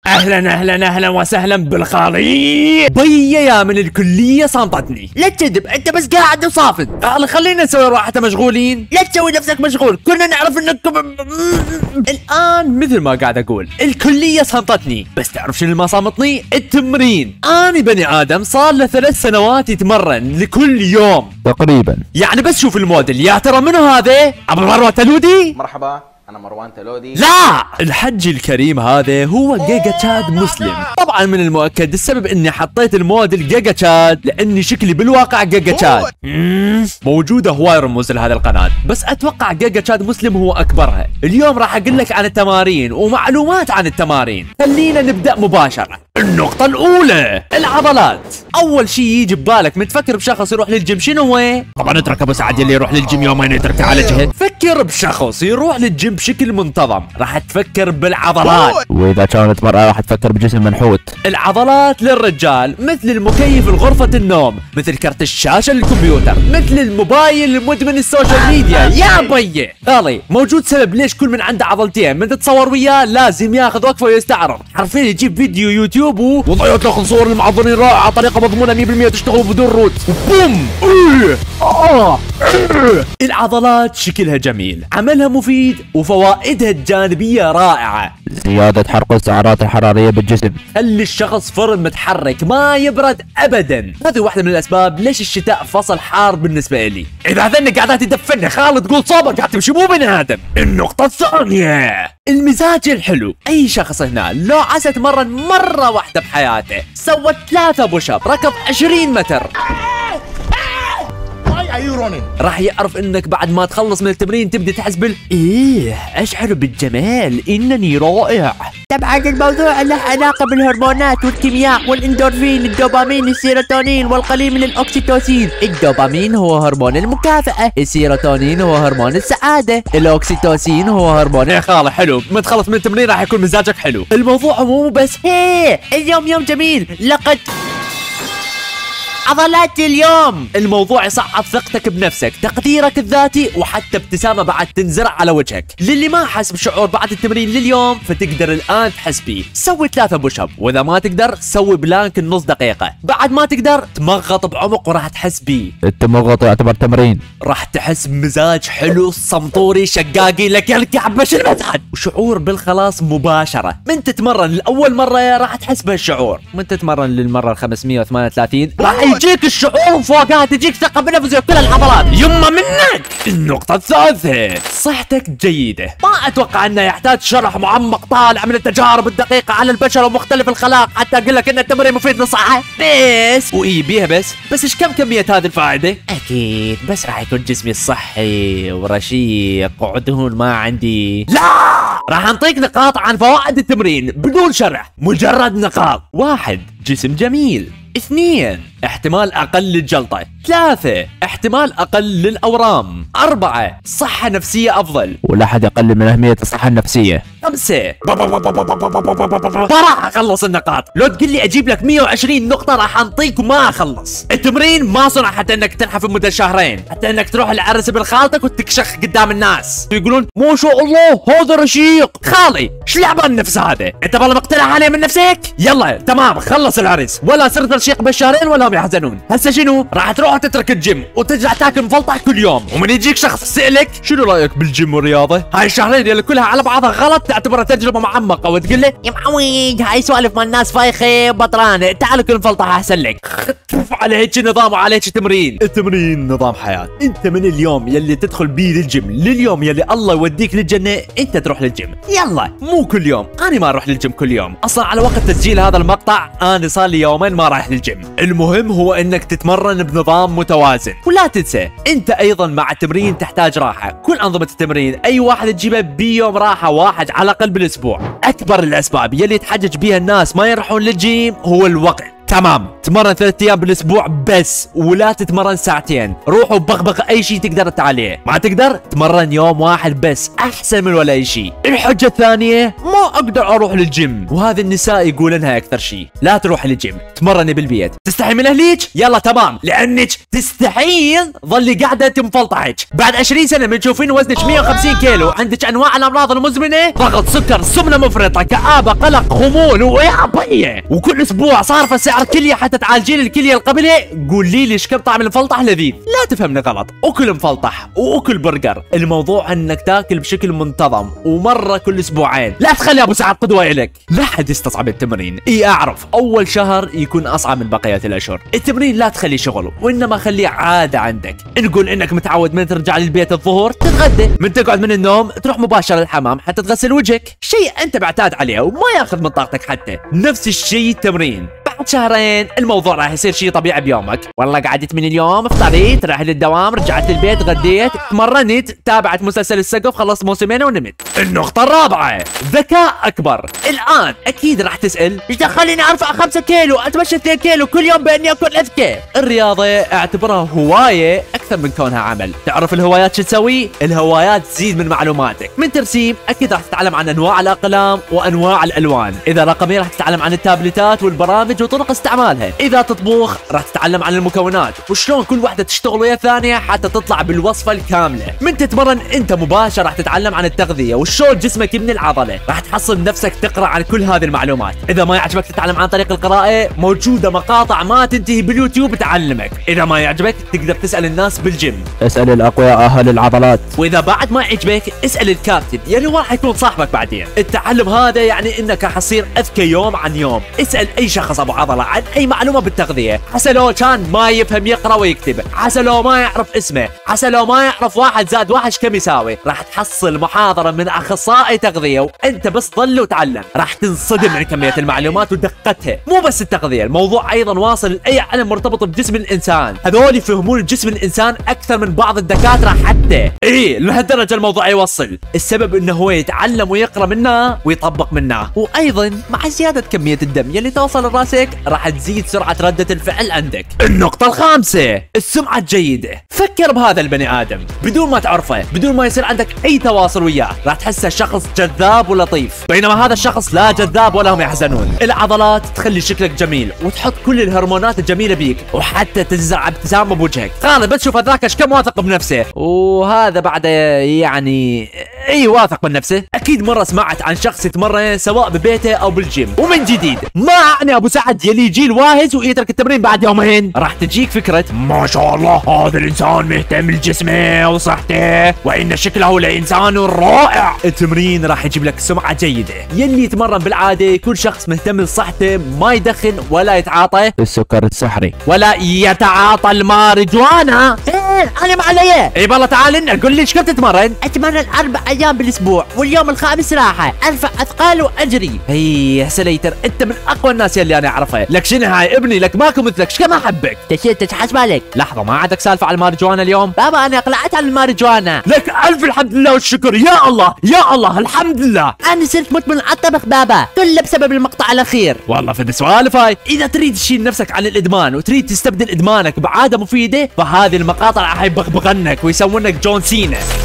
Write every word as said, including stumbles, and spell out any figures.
اهلا اهلا اهلا وسهلا بالخليط. بيا يا من الكليه صامتتني. لا تكذب، انت بس قاعد وصافن. قال خلينا نسوي راحة مشغولين. لا تسوي نفسك مشغول، كنا نعرف انك الان مثل ما قاعد اقول الكليه صامتتني، بس تعرف شنو ما صامتني؟ التمرين. اني بني ادم صار له ثلاث سنوات يتمرن لكل يوم تقريبا. يعني بس شوف الموديل. يا ترى منو هذا؟ ابو مروه تلودي؟ مرحبا، أنا مروان تلودي. لا، الحج الكريم هذا هو جيجا تشاد مسلم. طبعا من المؤكد السبب اني حطيت الموديل جيجا تشاد لاني شكلي بالواقع جيجا تشاد. موجوده هواي رموز لهذا القناه، بس اتوقع جيجا تشاد مسلم هو اكبرها. اليوم راح اقول لك عن التمارين ومعلومات عن التمارين. خلينا نبدا مباشره. النقطة الأولى العضلات. أول شيء يجي ببالك من تفكر بشخص يروح للجيم شنو هو؟ طبعا اترك أبو سعد اللي يروح للجيم يومين يتركه على جهة. فكر بشخص يروح للجيم بشكل منتظم، راح تفكر بالعضلات. وإذا كانت مرأة راح تفكر بجسم منحوت. العضلات للرجال مثل المكيف لغرفة النوم، مثل كرت الشاشة للكمبيوتر، مثل الموبايل المدمن السوشيال ميديا. يا بيي غالي موجود سبب ليش كل من عنده عضلتين من تتصور وياه لازم ياخذ وقفة ويستعرض. حرفيا يجيب فيديو يوتيوب وضيعت لكم صور المعضلين رائعة طريقة مضمونة مية بالمية تشتغل بدون روت. بوم. آه. العضلات شكلها جميل، عملها مفيد، وفوائدها الجانبية رائعة. زيادة حرق السعرات الحرارية بالجسم، خلي الشخص فرن متحرك ما يبرد ابدا. هذه واحدة من الاسباب ليش الشتاء فصل حار بالنسبة لي. اذا هذنك قاعدة تدفني خالد قول صوبك قاعد تمشي مو بني ادم. النقطة الثانية المزاج الحلو. اي شخص هنا لو عسى تمرن مرة واحدة بحياته، سوى ثلاثة بوشاب، ركض عشرين متر، راح يعرف انك بعد ما تخلص من التمرين تبدي تحس بال ايه اشعر بالجمال انني رائع. طبعا الموضوع له علاقة بالهرمونات والكيمياء والاندورفين، الدوبامين، السيروتونين، والقليل من الاوكسيتوسين. الدوبامين هو هرمون المكافأة، السيروتونين هو هرمون السعادة، الاوكسيتوسين هو هرمون. يا خالي حلو، ما تخلص من التمرين راح يكون مزاجك حلو. الموضوع مو بس هي اليوم يوم جميل، لقد عضلات اليوم. الموضوع يصعد ثقتك بنفسك، تقديرك الذاتي، وحتى ابتسامة بعد تنزرع على وجهك. للي ما حس بشعور بعد التمرين لليوم فتقدر الآن تحس بيه. سوي ثلاثة بوش اب، وإذا ما تقدر سوي بلانك النص دقيقة. بعد ما تقدر تمغط بعمق وراح تحس بيه. التمغط يعتبر تمرين. راح تحس بمزاج حلو صمطوري شقاقي لك الكعب مش المزاج، وشعور بالخلاص مباشرة. من تتمرن لأول مرة راح تحس بهالشعور، من تتمرن للمرة الخمسمية وثمانية وثلاثين راح يجيك الشعور فوقها، تجيك ثقة بنفسك وكل العضلات يما منك. النقطة الثالثة صحتك جيدة. ما اتوقع انه يحتاج شرح معمق طالع من التجارب الدقيقة على البشر ومختلف الخلاق حتى اقول لك ان التمرين مفيد للصحة. بس واي بيها بس بس ايش كم كمية هذه الفائدة؟ اكيد بس راح يكون جسمي صحي ورشيق ودهون ما عندي. لا، راح نعطيك نقاط عن فوائد التمرين بدون شرح، مجرد نقاط. واحد، جسم جميل. اثنين، احتمال اقل للجلطة. ثلاثة، احتمال اقل للاورام. أربعة، صحة نفسية افضل، ولا حد يقلل من اهمية الصحة النفسية. خمسة، راح اخلص النقاط. لو تقول لي اجيب لك مية وعشرين نقطة راح انطيك وما اخلص. التمرين ما صنع حتى انك تنحف مدة شهرين، حتى انك تروح العرس بالخالتك وتكشخ قدام الناس ويقولون ما شاء الله هذا رشيق. خالي ايش لعبان النفس هذا؟ انت والله مقتنع عليه من نفسك؟ يلا تمام خلص العرس، ولا صرت رشيق بالشهرين ولا هم يحزنون. هسه شنو؟ راح تروح تترك الجيم وترجع تاكل مفلطح كل يوم، ومن يجيك شخص يسألك شنو رايك بالجيم والرياضة؟ هاي الشهرين اللي كلها على بعضها غلط تعتبرها تجربة معمقة وتقول له يا معوج هاي سوالف مال الناس فايخة بطرانة، تعال كل مفلطح احسن لك. عليك نظام وعليك تمرين. التمرين نظام حياة. انت من اليوم يلي تدخل بيه للجيم لليوم يلي الله يوديك للجنة انت تروح للجيم. يلا مو كل يوم، انا ما اروح للجيم كل يوم، اصلا على وقت تسجيل هذا المقطع انا صار لي يومين ما رايح للجيم. المهم هو انك تتمرن بنظام متوازن، ولا تنسى انت ايضا مع التمرين تحتاج راحة. كل انظمة التمرين اي واحد تجيبه بيوم راحة واحد على الاقل بالاسبوع. اكبر الاسباب يلي تحجج بيها الناس ما يروحون للجيم هو الوقت. تمام، تمرن ثلاث ايام بالاسبوع بس، ولا تتمرن ساعتين. روح وبغبغ اي شيء تقدر عليه. ما تقدر تمرن يوم واحد بس، احسن من ولا اي شيء. الحجه الثانيه ما اقدر اروح للجيم، وهذا النساء يقولنها اكثر شيء. لا تروح للجيم، تمرني بالبيت. تستحي من اهليك؟ يلا تمام، لانك تستحين ظلي قاعده تنفلطحك. بعد عشرين سنه من تشوفين وزنك مئة وخمسين كيلو، عندك انواع الامراض المزمنه، ضغط، سكر، سمنه مفرطه، كآبه، قلق، خمول وإعاقية، وكل اسبوع صارفه سعر كليه حتى تعالجين الكليه القبليه. قولي لي ايش كم طعم المفلطح لذيذ؟ لا تفهمني غلط، اكل مفلطح واكل برجر. الموضوع انك تاكل بشكل منتظم ومره كل اسبوعين. لا تخلي ابو سعد قدوه الك. لا حد يستصعب التمرين. اي اعرف اول شهر يكون اصعب من بقيه الاشهر. التمرين لا تخليه شغل، وانما خليه عاده عندك. نقول انك متعود من ترجع للبيت الظهر تتغدى، من تقعد من النوم تروح مباشره للحمام حتى تغسل وجهك، شيء انت معتاد عليه وما ياخذ من طاقتك حتى. نفس الشيء التمرين. بعد شهرين الموضوع راح يصير شيء طبيعي بيومك. والله قعدت من اليوم، افطريت، رحت للدوام، رجعت البيت، غديت، تمرنت، تابعت مسلسل السقف، خلصت موسمين ونمت. النقطة الرابعة، ذكاء أكبر. الآن أكيد راح تسأل ايش دخلني ارفع خمسة كيلو، اتمشى اثنين كيلو كل يوم باني اكل اذكى؟ الرياضة اعتبرها هواية أكثر من كونها عمل. تعرف الهوايات شو تسوي؟ الهوايات تزيد من معلوماتك. من ترسيم أكيد راح تتعلم عن أنواع الأقلام وأنواع الألوان. إذا رقمي راح تتعلم عن التابلتات والبرامج وطرق استعمالها. إذا تطبخ راح تتعلم عن المكونات وشلون كل واحدة تشتغل ويا الثانية حتى تطلع بالوصفة الكاملة. من تتمرن أنت مباشرة راح تتعلم عن التغذية وشلون جسمك يبني العضلة. راح تحصل نفسك تقرأ عن كل هذه المعلومات. إذا ما يعجبك تتعلم عن طريق القراءة، موجودة مقاطع ما تنتهي باليوتيوب تعلمك. إذا ما يعجبك تقدر تسأل الناس بالجيم. اسأل الأقوياء أهل العضلات. وإذا بعد ما يعجبك اسأل الكابتن، يعني هو راح يكون صاحبك بعدين. التعلم هذا يعني إنك حتصير أذكى يوم عن يوم. اسأل أي شخص أبو عضلة عن أي معلومة بالتغذية. عسى لو كان ما يفهم يقرأ ويكتب، عسى لو ما يعرف اسمه، عسى لو ما يعرف واحد زاد واحد كم يساوي. راح تحصل محاضرة من أخصائي تغذية وأنت بس ضل وتعلم. راح تنصدم من كمية المعلومات ودقتها. مو بس التغذية، الموضوع أيضا واصل لأي علم مرتبط بجسم الإنسان. هذول يفهمون جسم الإنسان أكثر من بعض الدكاترة حتى. إيه لهالدرجة الموضوع يوصل. السبب إنه هو يتعلم ويقرأ منه ويطبق منه. وأيضا مع زيادة كمية الدم يلي توصل لراسك راح تزيد سرعة ردة الفعل عندك. النقطة الخامسة، السمعة الجيدة. فكر بهذا البني آدم بدون ما تعرفه، بدون ما يصير عندك أي تواصل وياه، راح تحسه شخص جذاب ولطيف، بينما هذا الشخص لا جذاب ولا هم يحزنون. العضلات تخلي شكلك جميل وتحط كل الهرمونات الجميلة بيك، وحتى تزرع ابتسامة بوجهك. خالد بتشوف هذاك ايش كم واثق بنفسه، وهذا بعد يعني اي واثق من نفسه. اكيد مرة سمعت عن شخص يتمرن سواء ببيته او بالجيم. ومن جديد ما اعني ابو سعد يلي يجي الواهز ويترك التمرين بعد يومين، راح تجيك فكرة ما شاء الله هذا الانسان مهتم لجسمه وصحته وان شكله لانسان رائع. التمرين راح يجيب لك سمعة جيدة. يلي يتمرن بالعادة يكون شخص مهتم لصحته، ما يدخن ولا يتعاطى السكر السحري ولا يتعاطى الماريجوانا. ايه انا ما علي. اي والله تعال لنا قول لي ايش كم تتمرن؟ اتمرن اربع ايام بالاسبوع واليوم الخامس راحه، ارفع اثقال واجري. اي يا سليتر انت من اقوى الناس يلي انا اعرفها. لك شنو هاي ابني، لك ماكو مثلك، ايش كم احبك. تشيت حسبالك. لحظه ما عندك سالفه على الماريجوانا اليوم؟ بابا انا قلعت عن الماريجوانا. لك الف الحمد لله والشكر، يا الله يا الله الحمد لله. انا صرت مدمن على الطبخ بابا، كله بسبب المقطع الاخير. والله في السوالف هاي. اذا تريد تشيل نفسك عن الادمان وتريد تستبدل ادمانك بعاده مفيده، فهذه المقاطع راح يبغبغنك ويسوونك جون سينا.